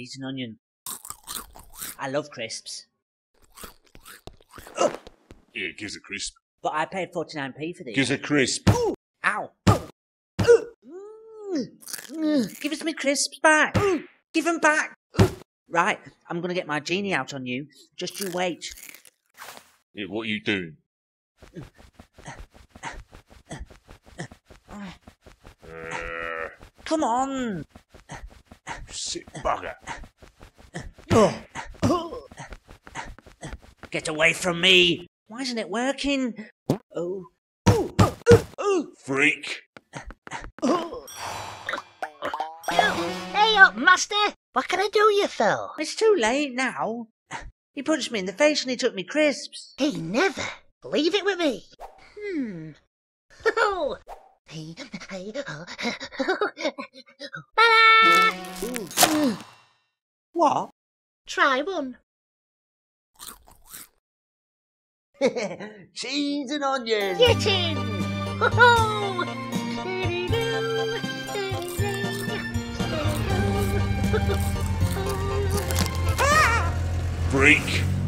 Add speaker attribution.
Speaker 1: cheese and onion. I love crisps.
Speaker 2: Here, gives a crisp.
Speaker 1: But I paid 49p for these.
Speaker 2: Gives a crisp.
Speaker 1: Ooh. Ow. Give us my crisps back. Give them back. Right, I'm going to get my genie out on you. Just you wait.
Speaker 2: Yeah, what are you doing?
Speaker 1: Come on.
Speaker 2: Sick bugger.
Speaker 1: Get away from me. Why isn't it working? Oh.
Speaker 2: Freak.
Speaker 3: Hey up, master! What can I do you for?
Speaker 1: It's too late now. He punched me in the face and he took me crisps.
Speaker 3: He never. Leave it with me. Oh. Ta-da!
Speaker 1: What?
Speaker 3: Try one.
Speaker 1: Cheese and onion.
Speaker 3: Get in! Ho-ho!
Speaker 2: Freak.